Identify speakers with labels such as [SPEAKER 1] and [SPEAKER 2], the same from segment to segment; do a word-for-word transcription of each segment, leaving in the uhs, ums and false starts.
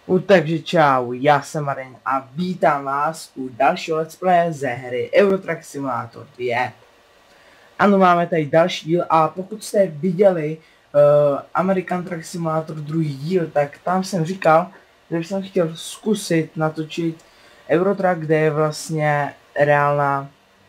[SPEAKER 1] U, takže čau, já jsem Marin a vítám vás u dalšího let's play ze hry Euro Truck Simulator dva. Ano, máme tady další díl a pokud jste viděli uh, American Truck Simulator druhý díl, tak tam jsem říkal, že bych chtěl zkusit natočit Euro Truck, kde je vlastně reálná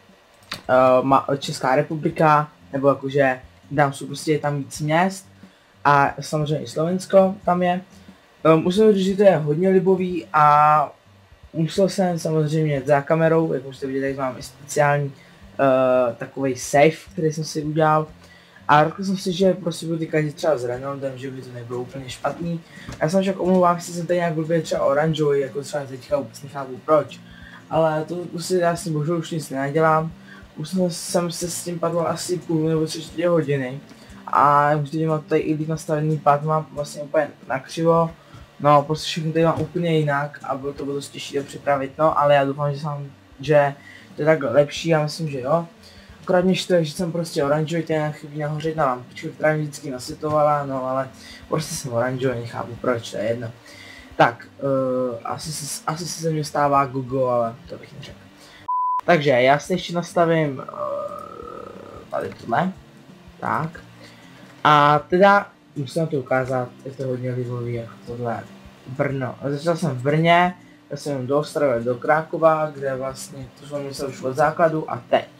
[SPEAKER 1] uh, Česká republika, nebo jakože tam jsou prostě tam víc měst a samozřejmě i Slovensko tam je. Musím říct, že to je hodně libový a musel jsem samozřejmě jet za kamerou, jak můžete vidět, tady mám i speciální uh, takový safe, který jsem si udělal. A řekl jsem si, že prostě budu týkat třeba s Reynoldem, že by to nebylo úplně špatný. Já jsem však omlouvám, jestli jsem tady nějak blbě třeba oranžový, jako třeba teďka vůbec nechápu proč. Ale to prostě já si bohužel už nic nenadělám. Už jsem se s tím padl asi půl nebo tři čtvrtě hodiny. A už teď mám tady i líp nastavený pad, mám vlastně úplně nakřivo. No, prostě všechno tady mám úplně jinak a bylo to bylo dost těžší to připravit, no, ale já doufám, že, jsem, že to je tak lepší, já myslím, že jo. Akorát mě štve, že jsem prostě oranžový, ten chybí nahoře jedna lampička, která mě vždycky nasytovala, no, ale prostě jsem oranžový, nechápu proč, to je jedno. Tak, uh, asi, se, asi se ze mě stává Google, ale to bych neřekl. Takže já si ještě nastavím uh, tady tohle, tak. A teda musím to ukázat, je to hodně libový, jako tohle Brno. Začal jsem v Brně, já jsem do Ostravy, do Krákova, kde vlastně to jsem myslel už od základu a teď.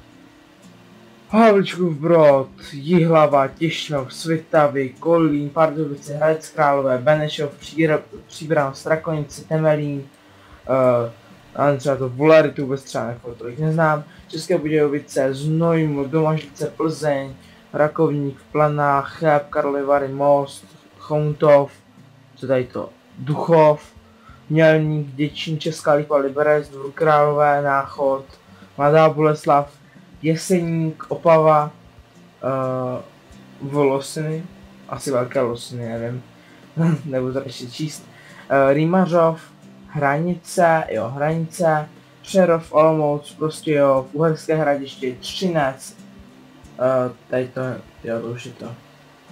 [SPEAKER 1] Havlíčkův Brod, Jihlava, Těšnov, Svitavy, Kolín, Pardubice, Hradec Králové, Benešov, Příbram, Strakonice, Temelín, uh, ale třeba to Vularitu vůbec třeba jako tolik neznám, České Budějovice, Znojmo, Domažlice, Plzeň, Rakovník, Planách, Cheb, Karlovy Vary, Most, Choutov, co tady to, Duchov, Mělník, Děčín, Česká Lípa, Liberec, Dvůr Králové, Náchod, Mladá Boleslav, Jeseník, Opava, uh, Volosiny, asi Velké Losiny, nevím, nebudu to ještě číst, uh, Rýmařov, Hranice, jo, Hranice, Přerov, Olomouc, Prostějov, Uherské Hradiště, Třinec, uh, tady to, jo, to už je to,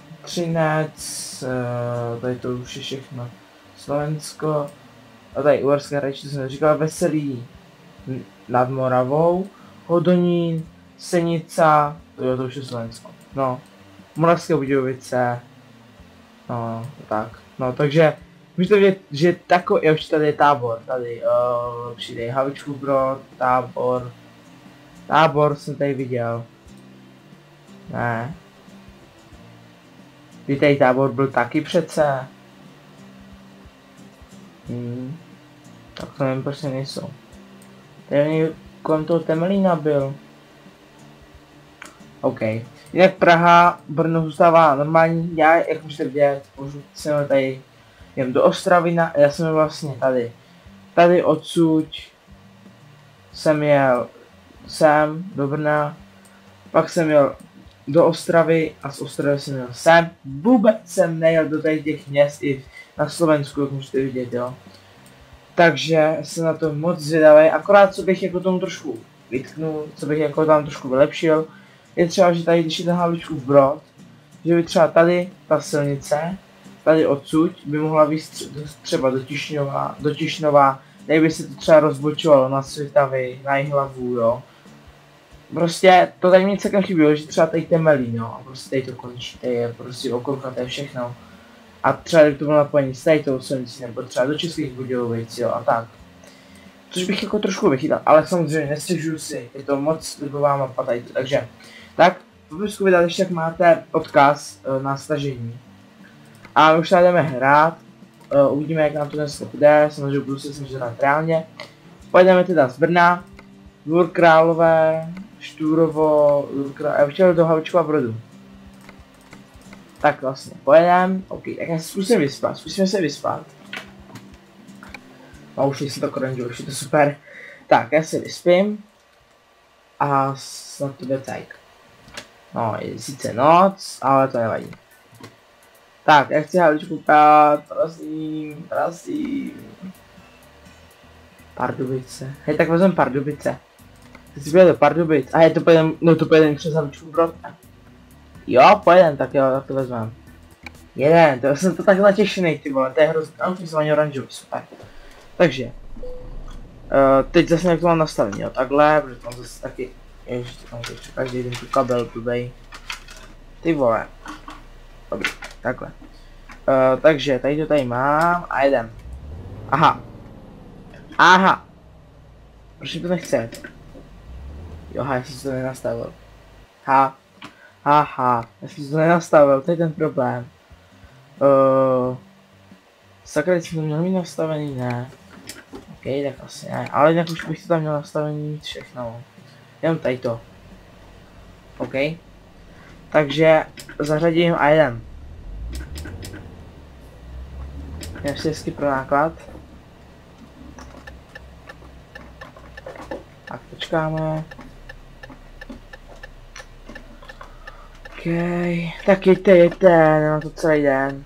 [SPEAKER 1] Třinec, uh, tady to už je všechno, Slovensko, a tady Uherské Hradiště jsem říkal, Veselí nad Moravou, Hodonín, Senica, jo, to už je Slovensko, no, Moravské Budějovice, no, tak, no, takže můžete vidět, že takový, jo, už tady je Tábor, tady, uh, přijde Havlíčkův Brod, Tábor, Tábor jsem tady viděl, ne, tady Tábor byl taky přece, hmm. Tak to nevím, proč nejsou, tady kolem toho Temelína byl, OK, jinak Praha, Brno zůstává normální, já, jak můžete vidět, můžu jsem tady, jdem do Ostravy, na, já jsem vlastně tady, tady odsud jsem jel sem do Brna, pak jsem jel do Ostravy a z Ostravy jsem jel sem, vůbec jsem nejel do tady těch měst i na Slovensku, jak můžete vidět, jo. Takže jsem na to moc zvědavý, akorát co bych jako tomu trošku vytknul, co bych jako tam trošku vylepšil, je třeba, že tady, když je ten Havlíčkův Brod, že by třeba tady ta silnice, tady odsud by mohla být třeba do Tišnova, do Tišnova, tady by se to třeba rozbočovalo na Svitavy, na Jihlavu, jo. Prostě to tady mě celkem chybilo, že třeba tady Temelín, jo, a prostě tady to končí, tady je prostě okruha, to je všechno. A třeba kdyby to bylo napojení z tady toho silnicí, nebo třeba do Českých Budějovic, jo, a tak. Což bych jako trošku vychytal, ale samozřejmě nestěžuju si, je to moc libová mapa tady, takže. Tak, v popisku videa ještě jak máte odkaz uh, na stažení. A my už tady jdeme hrát, uh, uvidíme jak nám to dneska půjde, samozřejmě budu si samozřejmě hrát reálně. Pojedeme teda z Brna, Dvůr Králové, Štúrovo, Dvůr Králové, já bych chtěl do Havlíčkova Brodu. Tak vlastně, pojedeme, OK, tak já zkusím vyspat, zkusíme se vyspat. No už jsem to korenžil, už je to super. Tak, já se vyspím. A snad to bude tak. No, je sice noc, ale to nevadí. Tak, já chci Havlíčku pát, prosím, prosím. Pardubice. Hej, tak vezmeme Pardubice. Teď si do Pardubic. A je to pojedem, no to pojedem přes Havlíčkův Brod. Jo, pojedem, tak jo, tak to vezmeme. Jeden, to jsem to tak natěšený, ty vole, to je hrozně, ale to je oranžový, super. Takže, uh, teď zase jak to mám nastavení, jo, takhle, protože to mám zase taky, ježiš, to mám teď každý den tu kabel, blbej. Ty vole. Dobrý, takhle. Uh, takže, tady to tady mám a jedem. Aha. Aha. Proč mi to nechce? Jo, já jsem si to nenastavil. Ha. Haha, já jsem si to nenastavil, to je ten problém. Uh, sakra, jsem to měl mít nastavený, ne. Ok, tak asi ne, ale jinak už bych to tam měl nastavený mít všechno. Jenom tady to. Ok. Takže zařadím a jedem. Ještě hezky pro náklad. Tak počkáme. OK, tak jeďte, jeďte, no to celý den.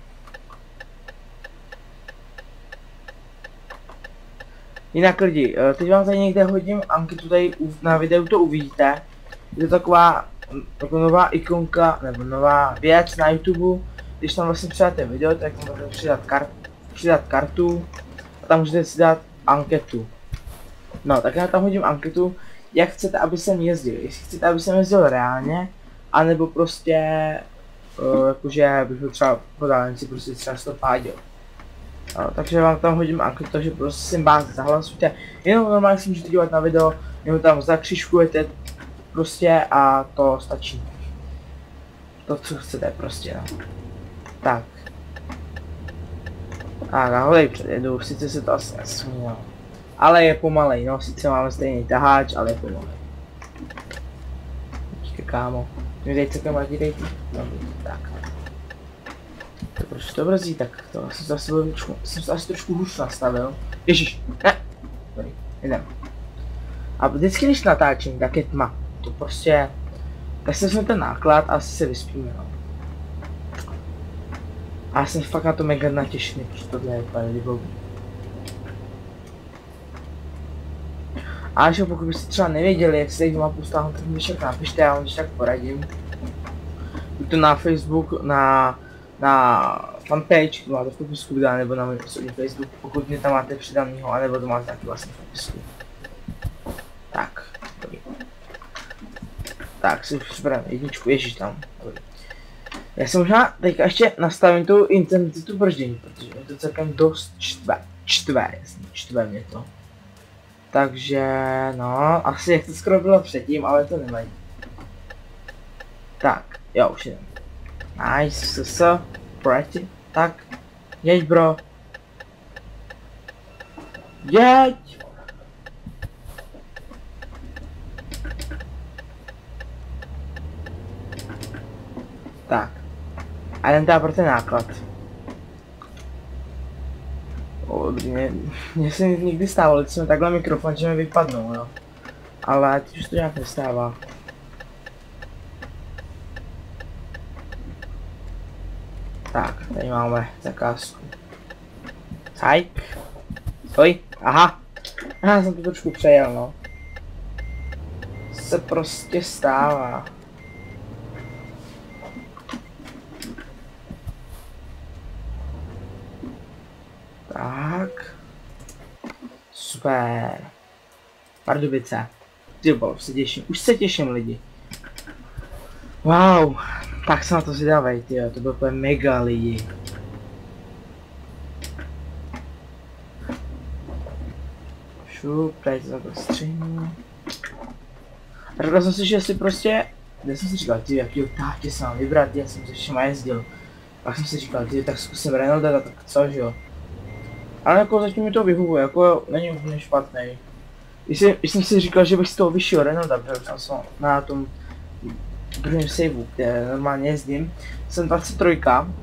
[SPEAKER 1] Jinak lidi, teď vám tady někde hodím anketu, tady na videu to uvidíte. Je to taková jako nová ikonka, nebo nová věc na YouTube. Když tam vlastně přidáte video, tak tam můžete přidat, kart, přidat kartu a tam můžete si dát anketu. No, tak já tam hodím anketu, jak chcete, aby jsem jezdil. Jestli chcete, aby jsem jezdil reálně, anebo prostě, uh, jakože bych byl třeba po dálnici prostě třeba to pádil. No, takže vám tam hodím anketu, takže prosím vás zahlasujte. Jenom normálně si můžete dívat na video, jenom tam zakřižkujete prostě a to stačí. To, co chcete prostě, no. Tak. A já ho tady předjedu, sice se to asi nesmí, no. Ale je pomalej, no, sice máme stejný taháč, ale je pomalej. Díky, kámo. Mě dej celkem letí, dej ty. Tak. To proč to brzdí, tak to jsem to asi, trošku, jsem to asi trošku hůř nastavil. Ježiš, ne. Dobrý, jdem. A vždycky, když natáčím, tak je tma. To prostě, tak se jsme ten náklad a asi se vyspíme, no. A já jsem fakt na to mega natěšený, protože tohle je úplně libový. A že pokud byste třeba nevěděli, jak se tady mapu stáhnout, tak mi však napište, já vám když tak poradím. Buď to na Facebook, na, na fanpage, máte v popisku videa, nebo na můj osobní Facebook, pokud mě tam máte přidanýho, anebo to máte taky vlastně v popisku. Tak, dobrý. Tak, si připravím jedničku, ježiš tam, dobrý. Já jsem možná teďka ještě nastavím tu intenzitu brždění, protože je to celkem dost čtve, čtve, jasně, čtve mě to. Takže, no, asi jak to skoro bylo předtím, ale to nemají. Tak, jo, už jdem. Nice, so, so, pretty, tak, jeď bro. Jeď! Tak, a jdem teda pro ten náklad. O, mě, mě se nikdy stávalo, když jsem takhle mikrofon, že mi vypadnou, jo. Ale teď už to nějak nestává. Tak, tady máme zakázku. Hajk. Oj, aha. Já jsem to trošku přejel, no. Se prostě stává. Tak. Super. Pardubice. Tybo, se těším. Už se těším, lidi. Wow. Tak se na to zvědavej, tyjo. To bylo úplně mega, lidi. Šup, tady to takhle střihnu. A říkal jsem si, že si prostě... Já jsem si říkal, ty, jakýho tátě se mám vybrat, já jsem se všema jezdil. Pak jsem si říkal, ty, tak zkusím Reynolda, tak co, že jo. Ale jako zatím mi to vyhovuje, jako není úplně špatný. Když jsem si říkal, že bych z toho vyšel Reynolda, protože jsem na tom druhém saveu, kde normálně jezdím, jsem dvacet tři.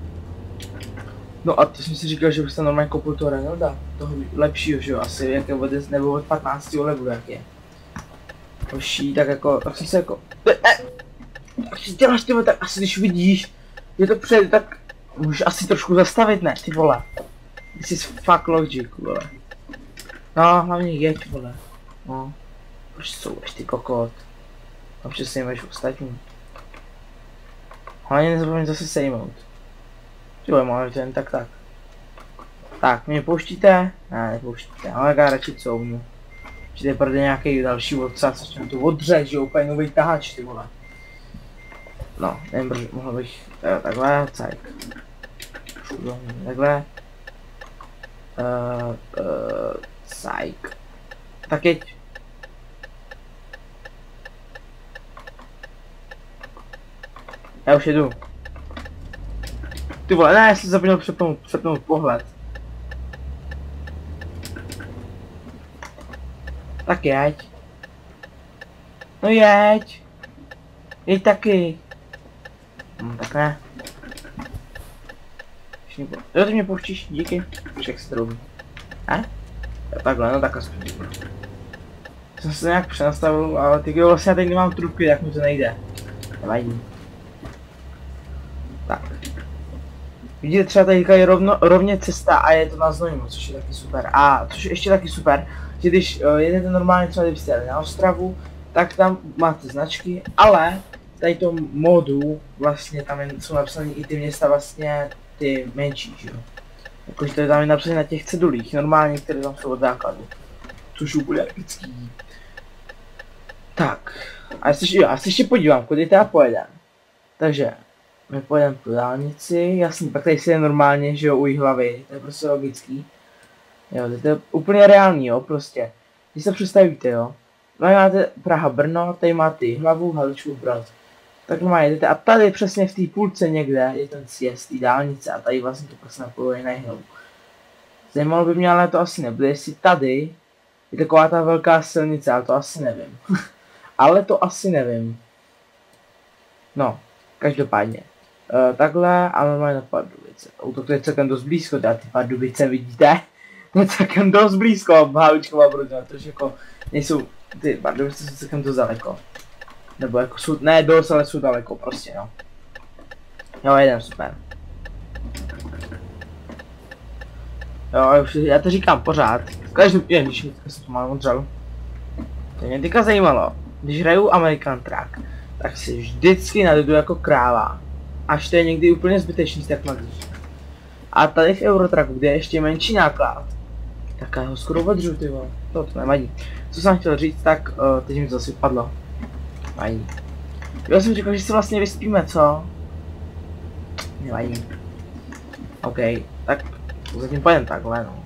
[SPEAKER 1] No a to jsem si říkal, že bych tam normálně koupil toho Reynolda, toho lepšího, že jo, asi jak je od, nebo od patnáctého levelu, jak je. Hoší, tak jako, tak jsem se jako, tak si děláš ty vole, tak asi když vidíš, že to přejde, tak můžeš asi trošku zastavit, ne, ty vole. This is fuck logic, vole. No, hlavně jeď, vole. No. Proč souš, ty kokot? No přesně máš ostatní. Hlavně nezapomeň zase sejmout. Jo, máme ten, tak tak. Tak, mě pouštíte? Ne, nepouštíte, ale já radši couvnu. Přijde pro nějaký další odcát, co jsem tu odřeš, že úplně nový tahač, ty vole. No, nevím, mohl bych, jo, takhle, cajk. Takhle. Uh, uh, cajk. Tak jeď. Já už jedu. Ty vole, ne, já jsem zapomněl přepnout, přepnout pohled. Tak jeď. No jeď. Jeď taky. Hm, tak ne. Jo, ty mě pouštíš, díky. Však se troubí. Ne? Takhle, no tak aspoň. Jsem se nějak přenastavil, ale ty vlastně já teď nemám trubky, tak mi to nejde. Nevadí. Tak. Vidíte, třeba teďka je rovno, rovně cesta a je to na Znojmu, což je taky super. A což je ještě taky super, že když uh, jedete normálně třeba kdybyste jeli na Ostravu, tak tam máte značky, ale tady tom modu vlastně tam jsou napsané i ty města vlastně ty menší, že jo. Jakože to je tam napsané na těch cedulích, normálně, které tam jsou od základu. Což je úplně epický. Tak. A já se, jo, já se ještě podívám, kudy teda pojedem. Takže. My pojedeme po dálnici, jasný, pak tady si je normálně, že jo, u jí hlavy, to je prostě logický. Jo, to je úplně reálný, jo, prostě. Když se představíte, jo, tady máte Praha, Brno, tady máte hlavu, Haličku, Brod. Tak má jedete a tady přesně v té půlce někde je ten sjezd té dálnice a tady vlastně to prostě napojuje na hlavu. Zajímalo by mě, ale to asi nebude, jestli tady je taková ta velká silnice, ale to asi nevím. Ale to asi nevím. No, každopádně. Uh, takhle a normálně na Pardubice. Auto to je celkem dost blízko, teda ty Pardubice vidíte? Je celkem dost blízko, Hávičková Brodina, protože jako nejsou, ty Pardubice jsou celkem dost daleko. Nebo jako jsou, ne dost, ale jsou daleko prostě, no. Jo, jeden, super. Jo, už, já to říkám pořád. Každý, jen když jsem to mám odřel. To mě teďka zajímalo, když hraju American Truck, tak si vždycky nadedu jako kráva. Až to je někdy úplně zbytečný tak mladíš. A tady v Eurotraku, kde je ještě menší náklad, tak já ho skoro odřu, ty vole. To, to nevadí. Co jsem chtěl říct, tak uh, teď mi to zase padlo. Nevadí. Já jsem říkal, že si vlastně vyspíme, co? Nevadí. OK, tak zatím pojedem takhle, no.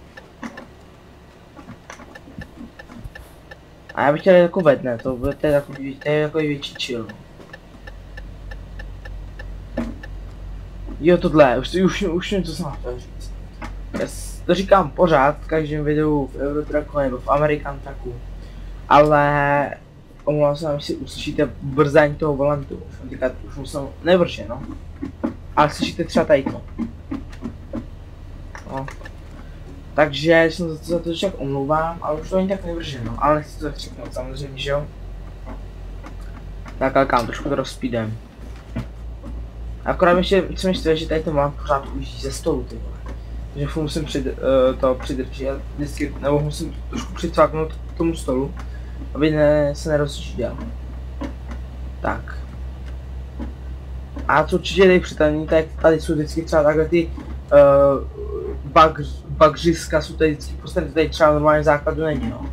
[SPEAKER 1] A já bych chtěl jako ve dne, to bude takový, to je takový větší chill. Jo, tohle, už, už, už něco jsem chtěl říct. Já to říkám pořád v každém videu v Eurotraku nebo v American Trucku. Ale omlouvám se, že si uslyšíte brzání toho volantu. Už říkat, už musím nevrše, no. Ale slyšíte třeba tady to. No. Takže jsem za to, za to však omlouvám, ale už to ani tak nevrže, no. Ale nechci to tak řeknout, samozřejmě, že jo. Tak, ale kam, trošku to rozpídem. Akorát ještě jsem ještě že tady to mám pořád ujíždí ze stolu, ty vole. Takže furt musím přid, uh, to přidržet, vždycky, nebo musím trošku přicvaknout k tomu stolu, aby ne, se nerozčíděl. Tak. A co určitě tady přitaní, tak tady jsou vždycky třeba takhle ty uh, bag, bagřiska jsou tady vždycky, prostě tady třeba normálně základu není, no.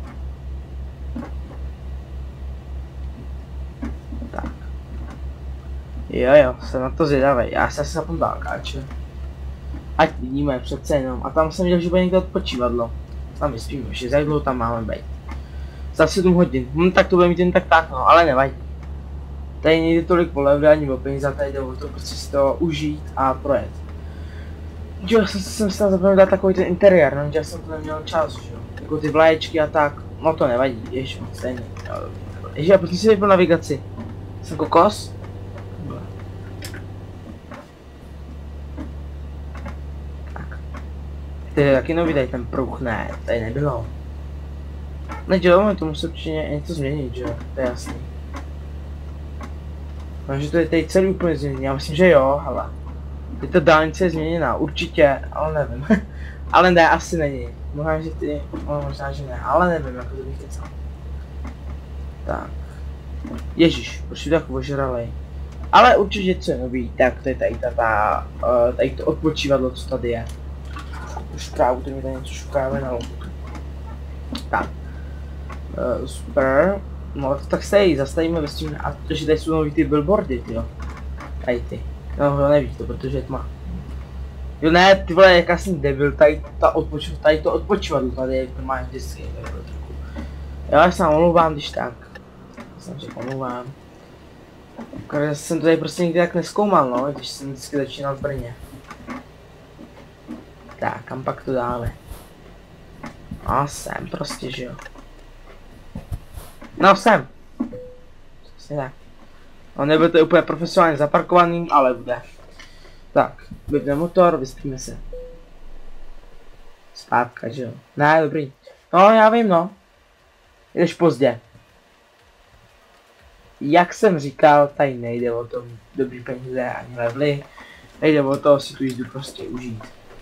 [SPEAKER 1] Jo jo, jsem na to zvědavý, já se asi zapnu dálkáče. Ať vidíme přece jenom, a tam jsem viděl, že bude někde odpočívadlo. Tam vyspíme, že za jak dlouho tam máme být. Za sedm hodin, hm, tak to bude mít jen tak tak no, ale nevadí. Tady nejde tolik po levě ani o peníze, tady jde o to prostě si to užít a projet. Jo, já jsem, jsem si tam zapomněl dát takový ten interiér, no, já jsem to neměl čas, že jo. Jako ty vlaječky a tak, no to nevadí, ještě moc stejně. Ježi, já prostě si vypnu navigaci. Jsem kokos? To je taky nový tady ten pruh, ne, tady nebylo. Ne, jo, to musí určitě něco změnit, že jo, to je jasný. Takže to je tady celý úplně změněný, já myslím, že jo, hele. Teď ta dálnice je změněná, určitě, ale nevím. Ale ne, asi není. Možná, že ty, no, možná, že ne, ale nevím, jako to bych kecal. Tak. Ježíš, proč jsi tak ožralej? Ale určitě co je nový, tak to je tady ta, ta uh, tady to odpočívadlo, co tady je. Už právu, to mi tady něco šukáme na loutku. Tak. Uh, super. No tak se tady zastavíme ve stínu, a protože tady jsou nový ty billboardy, tyjo. Tady ty. No nevíš to, protože je tma. Jo ne, ty vole, jak já jsem debil, tady, ta odpoč tady to odpočívadlo, tady je normálně vždycky. Já se omlouvám, když tak. Já jsem řekl omlouvám. Já jsem to tady prostě nikdy tak nezkoumal, no, když jsem vždycky začínal v Brně. Tak, kam pak to dáme? A sem prostě, že jo. No sem. Přesně tak. No nebude to úplně profesionálně zaparkovaný, ale bude. Tak, vypne motor, vyspíme se. Zpátka, že jo. Ne, dobrý. No, já vím, no. Jdeš pozdě. Jak jsem říkal, tady nejde o to dobrý peníze ani levely. Nejde o to si tu jízdu prostě užít.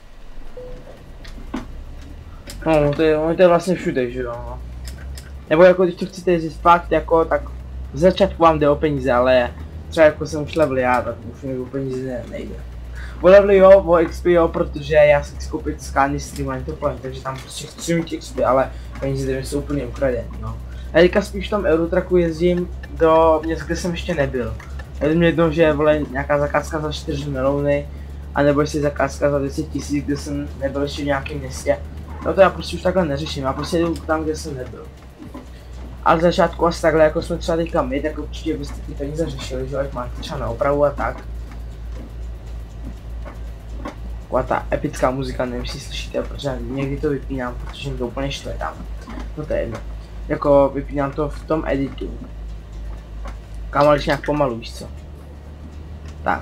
[SPEAKER 1] No, to je, to je vlastně všude, že jo. Nebo jako když to chcete jezdit fakt, jako, tak v začátku vám jde o peníze, ale třeba jako jsem už level já, tak už mi o peníze nejde. O levely jo, o X P jo, protože já si chci koupit skány stream ani to plně, takže tam prostě chci mít X P, ale peníze jsou úplně ukradený, no. A teďka spíš v tom Eurotracku jezdím do měst, kde jsem ještě nebyl. Jde mě jednou, že je vole nějaká zakázka za čtyři miliony, anebo jestli zakázka za deset tisíc, kde jsem nebyl ještě v nějakém městě. No to já prostě už takhle neřeším, já prostě jdu tam, kde jsem nebyl. Ale v začátku asi takhle, jako jsme třeba teďka my, tak určitě byste ty peníze řešili, že ať máte třeba na opravu a tak. Taková ta epická muzika, nevím, jestli slyšíte, protože někdy to vypínám, protože mi to úplně štve tam. No to je jedno. Jako vypínám to v tom editu. Kam ale nějak pomalu, víš co? Tak.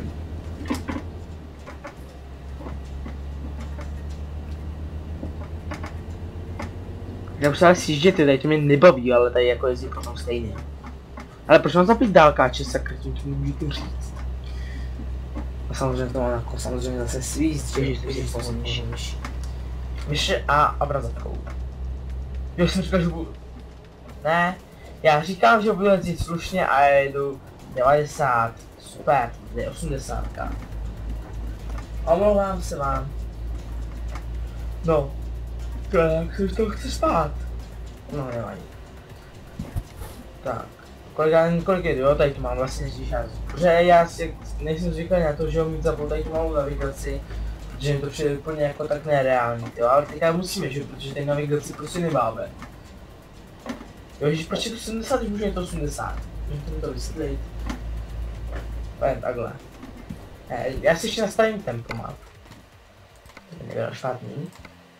[SPEAKER 1] Já už se ale sjížděte, tady to mě nebaví, ale tady jako jezdí potom stejně. Ale proč mám zapít dálkáče, sakra, tím tím můžu říct. A samozřejmě to mám jako samozřejmě zase svíst, že je pozornější myši. Myši a obrazovkou. Jo, jsem říkal, že budu... Ne, já říkám, že budu jezdit slušně a jedu devadesát, super, to je osmdesát. Omlouvám se vám. No. Tak se to chce spát. No nevadí. Tak. Kolik, kolik je, jo, tady to mám vlastně nejdřív já. Protože já si nejsem zvyklý na to, že ho mít zapol tady tu malou navigaci. Protože mi to přijde úplně jako tak nereálný, jo, ale teďka musíme, že, protože tady navigaci prostě nemáme. Jo, když proč je to sedmdesát, když můžu je to osmdesát. Můžete mi to vysvětlit. Pojď takhle. Ne, já si ještě nastavím tempomat. Nebyl špatný.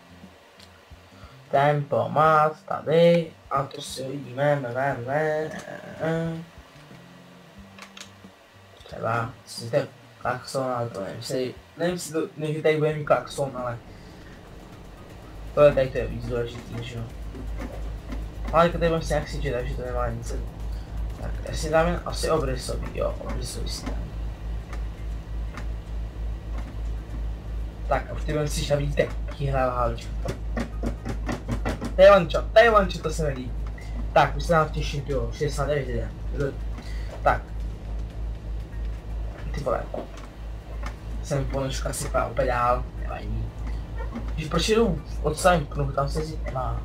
[SPEAKER 1] Tempomat tady, a to si hodíme, me, me, me, třeba, si to klakson, ale to nevím, si, nevím, jestli to, nevím, tady bude mít klakson, ale tohle tady to je víc důležitý, že jo. Ale tady budeme si nějak sjíždět, takže to nemá nic. Tak, já si dáme asi obrysový, jo, obrysový si dám. Tak, a už ty budeme si vidíte, kýhle hálčku. Tajvančo, Tajvančo, to se mi líbí. Tak, už se nám těším, jo, šedesát devět jde. Tak. Ty vole. Jsem ponožka sypá opět dál, nevadí. Když proč jdu odstavím pnuh, tam se říct nemá.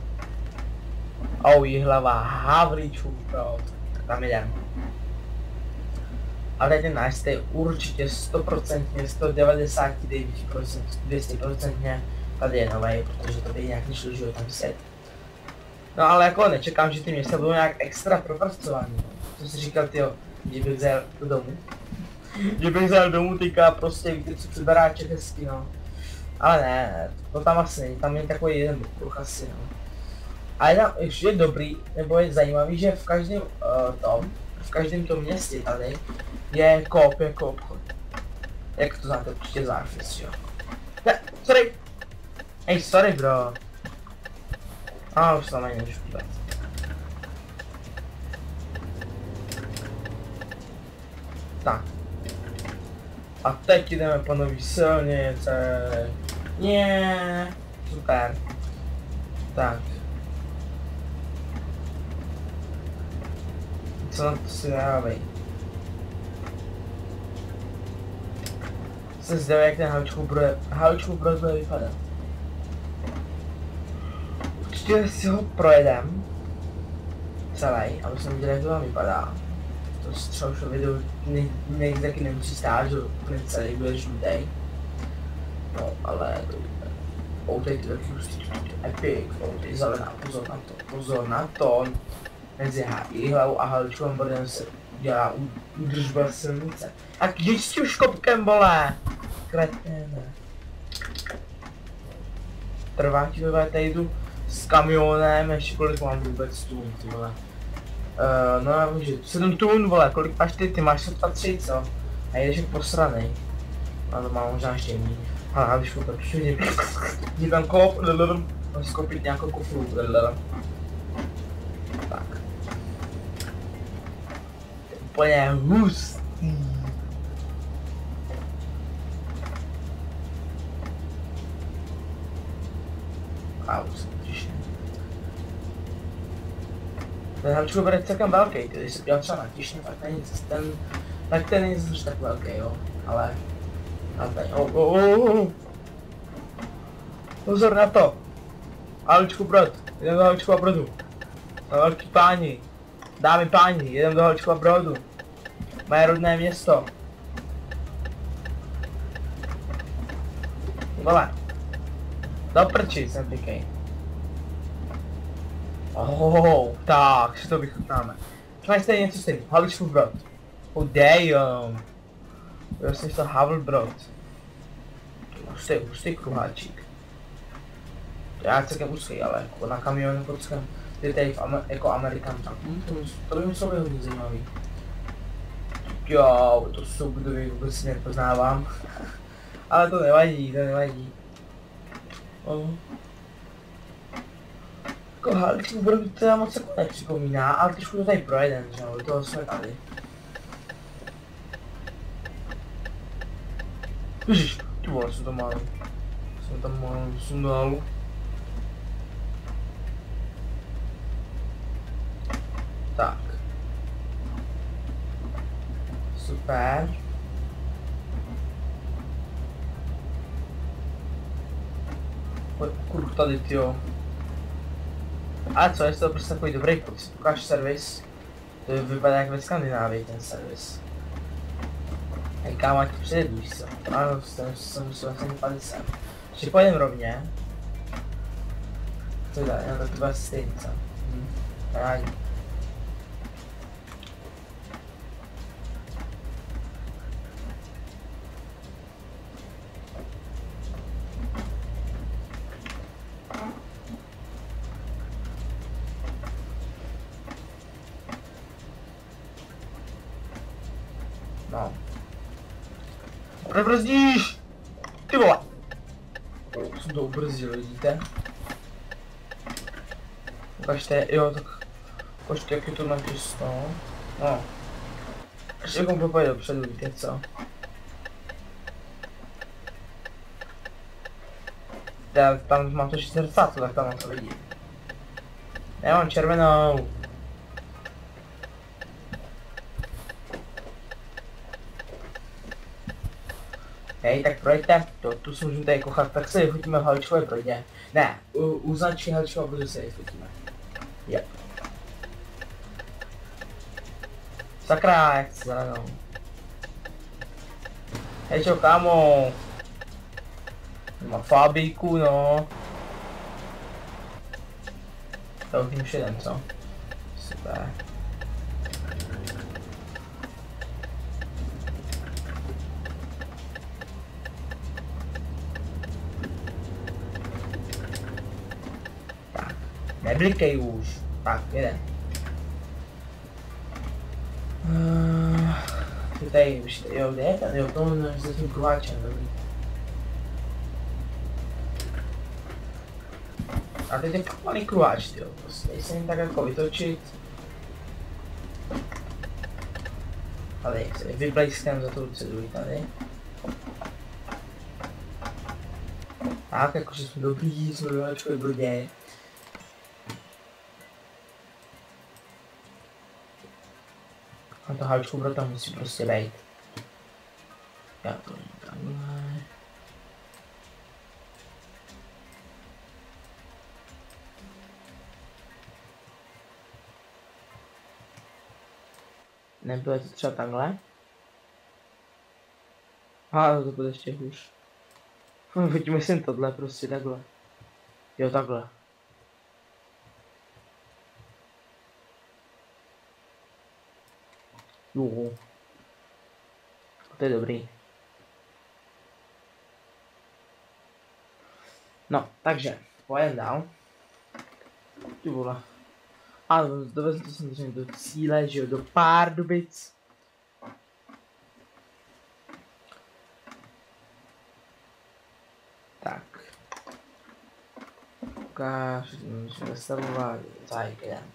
[SPEAKER 1] Au, hlava, havričů, bro. Tak tam jdem. A tady ten nájezd je určitě sto procent, sto devadesát devět procent, dvě stě procent. Tady je nový, protože to by nějak nešlo, že tam set. No ale jako nečekám, že ty města budou nějak extra propracovaný. Co jsi říkal, tyjo, že bych vzal do domu. Že bych vzal domů teďka prostě, víte co, před baráček hezky, no. Ale ne, to tam asi není, tam je takový jeden okruh asi, no. A je tam ještě je dobrý, nebo je zajímavý, že v každém uh, tom, v každém tom městě tady je koop jako obchod. Jak to znáte, určitě Zarfis, jo. Ne, sorry. Ej, sorry bro. A už tam ani nemůžu vůbec. Tak. A teď jdeme po nový silnice. Yeah. Super. Tak. Co na to si dávají? se zde, jak ten Haličkův brod, Haličkův brod bude vypadat. Určitě si ho projedem celý, aby jsem viděl, jak to tam vypadá. To třeba už to video nejde taky nemusí stát, že úplně celý bude žlutej. No, ale to bude. Outej ty taky hustý, epic, outej zelená, pozor na to, pozor na to. Mezi i hlavou a Haličkovým brodem se dělá údržba silnice. A když s tím škopkem, vole! Kreténe. Trvá ti to, tady jdu s kamionem, ještě kolik mám vůbec tun, ty vole. Uh, no já vím, že sedm tun, vole, kolik máš ty, ty máš sotva tři, co? A jdeš jak posranej. No to mám možná ještě méně. Ale já když koupit, už vidím, jdi tam kop, lelelem, můžu skoupit nějakou kofru, lelelem. Tak. To je úplně hustý. A už jsem těšen. Ten Haličkův brod je celkem velký, když se dělal třeba na Tišně, tak není ten, tak ten není zase tak velký, jo, ale, ale ten, oh, oh, oh, oh. Pozor na to, Haličkův brod, jdem do Haličkova brodu, no, velký páni, dámy páni, jdem do Haličkova brodu, moje rodné město. Vole, do prči jsem pěkný. Oh, tak, si to vychutnáme. Máš tady něco stejný, Haličkův brod. Oh damn. Já jsem to Havel brod. Hustý, hustý kruháčík. To je celkem hustý, ale jako na kamionu kockám. Ty tady v Amer jako Amerikan, tak hm, to, to by muselo být hodně zajímavý. Jo, to jsou budovy, vůbec si nepoznávám. Ale to nevadí, to nevadí. Oh. Jako Haličkův brod to nám moc jako nepřipomíná, ale trošku to tady projedem, že jo, toho jsme tady. Ježiš, ty vole, jsem tam malý. Jsem tam malý, jsem dal. Tak. Super. Kurv tady, tyjo. Ale co, je to prostě takový dobrý pocit. Ukáž servis. To vypadá jak ve Skandinávii ten servis. Hej kámo, ať to přijedu, víš co? Ano, jsem musel vlastně vypadat sem. Ještě pojedem rovně. Co je no, tak to bude stejný, co? Hm, rádi. No. Nebrzdíš! Ty vole! Jsem to ubrzdil, vidíte? Ukažte, jo, tak... Počkej, jak je to načisto. No. Ještě jako to pojde dopředu, víte co? Já tam mám to čtyřicet, tak tam mám to vidím. Já mám červenou. Hej, tak projďte, to, tu si můžeme tady kochat, tak se vyfotíme v Haličkové brodě. Ne, u, u značky Haličkova brodu se vyfotíme. Yep. Sakra, jak chci zelenou. Hej čo, kámo. Má Fabíku, no. To už už jeden, co? Super. Neblikej už. Tak, jeden. Uh, tady už, jo, kde je ten? Jo, to je s tím kruháčem, dobrý. A teď je malý kruháč, tyjo, prostě, tady se jim tak jako vytočit. Ale jak se vyblejsknem za tu ceduji tady. Tak, jakože jsme dobrý, jsme v Haličkově brodě. A to Haličkův brod tam musí prostě být. Já to říkám. Takhle. Nebylo to třeba takhle? A to bude ještě hůř. Pojď myslím tohle, prostě takhle. Jo, takhle. Jo. To je dobrý. No, takže, pojedem dál. Ty vole. A dovezl to samozřejmě do cíle, že jo, do Pardubic. Tak. Ukáž, můžeme vystavovat, zajďme.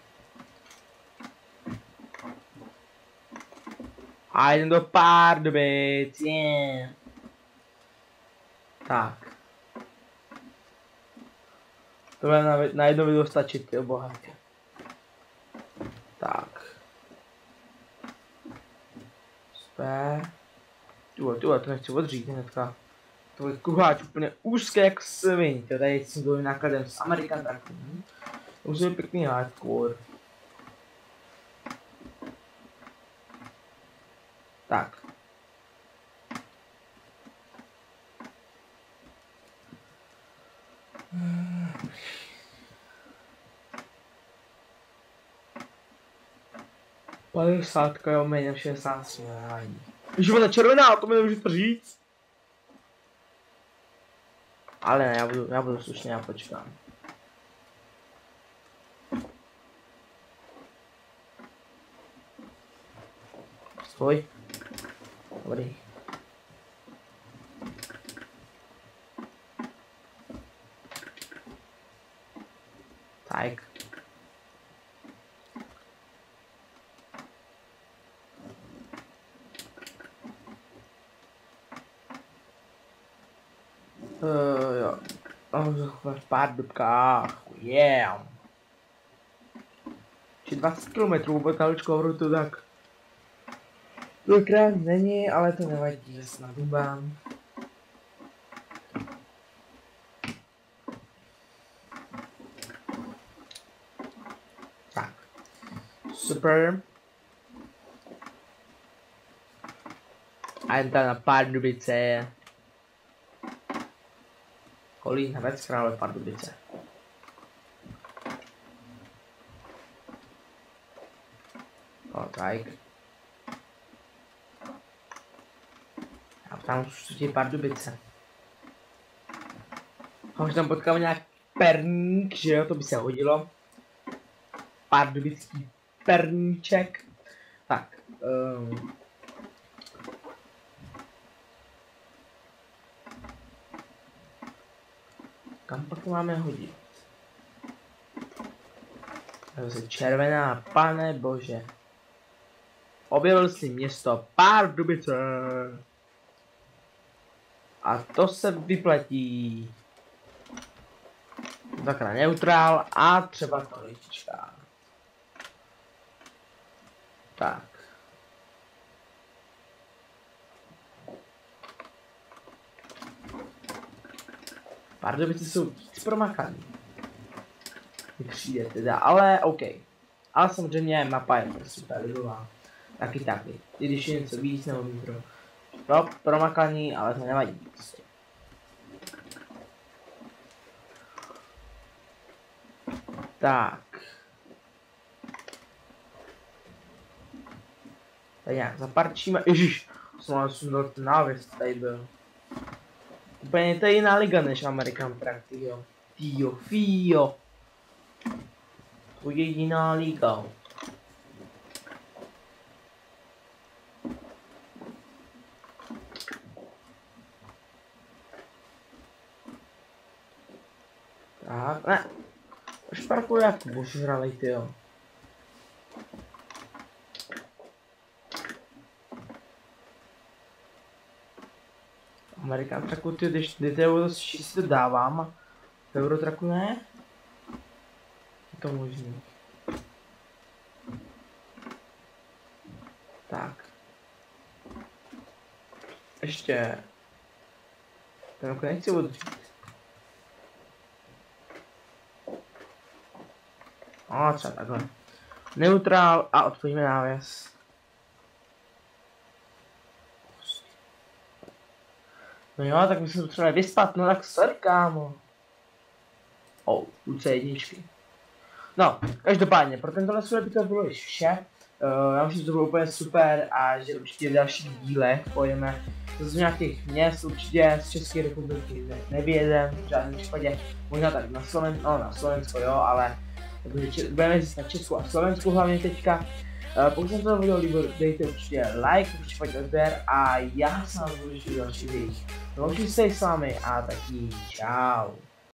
[SPEAKER 1] A jdem do Pardubic, yeah. Tak. Tohle na, na jedno video stačit, jo bohatě. Tak. Super. Tuhle, tuhle, to nechci odřít hnedka. To je kruháč úplně úzké jak svin. Tady jsem dojím nákladem s American Truckem. To už je pěkný hardcore. Tak. padesátka, jo, méně než šedesát směrání. Když ona červená, to mi nemůžete říct. Ale ne, já budu, já budu slušně, já počkám. Stoj. Dobrý. Tak. Uh, jo. Oh, v Pardubkách. Yeah. Či dvacet kilometrů po taličkou rutu, tak. Dvakrát není, ale to nevadí, že se nadubám. Tak. Super. A jen tam na Pardubice. Kolín, Hradec Králové, Pardubice. O, tak. A tam už jsou ti Pardubice. A už tam potkám nějak perník, že jo, to by se hodilo. Pardubický perníček. Tak. Um. Kam pak to máme hodit? Zase červená, pane bože. Objevil si město Pardubice. A to se vyplatí. Dvakrát neutrál a třeba količka. Tak. Pardubice jsou víc promakaný. Mi přijde teda, ale OK. Ale samozřejmě mapa je super lidová. Taky taky. I když je něco víc nebo víc pro, pro promakaný, ale to nevadí prostě. Tak. Tady nějak zaparčíme. Ježiš, jsem sundal ten návěs, tady byl. Úplně to je jiná liga než American Truck, tyjo. Tyjo, fíjo. To je jiná liga. Tak, ne. Už parkuju jak božralej, tyjo. American Trucku, ty, když jdete euro, si to dávám, v Eurotraku ne? Je to možný. Tak. Ještě Ten úplně nechci odřít. No, třeba takhle. Neutrál a odpojíme návěs. No jo, tak my jsme potřebovali vyspat, no tak sorry, kámo. Oh, půlce jedničky. No, každopádně, pro tento lesů by to bylo již vše. Uh, já myslím, že to bylo úplně super a že určitě v dalších dílech pojedeme z nějakých měst, určitě z České republiky ne, nevyjedem, v žádném případě, možná tak na Slovensko, no na Slovensko jo, ale budeme jezdit na Česku a Slovensku hlavně teďka. Uh, pokud se to video líbilo, dejte určitě like, určitě odběr a já se vám budu ještě v dalších videích. Loučím se s vámi a taky čau.